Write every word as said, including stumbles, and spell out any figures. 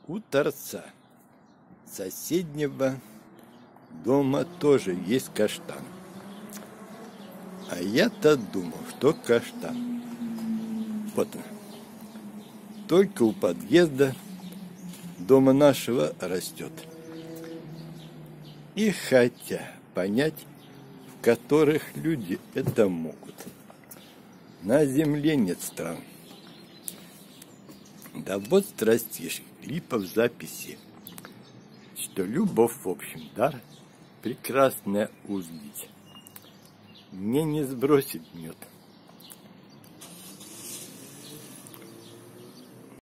У торца соседнего дома тоже есть каштан. А я-то думал, что каштан. Вот он. Только у подъезда дома нашего растет. И хотя понять, в которых люди это могут. На земле нет стран. Да вот страстишь, липа в записи, что любовь в общем дар прекрасная узлить. Мне не сбросит мед.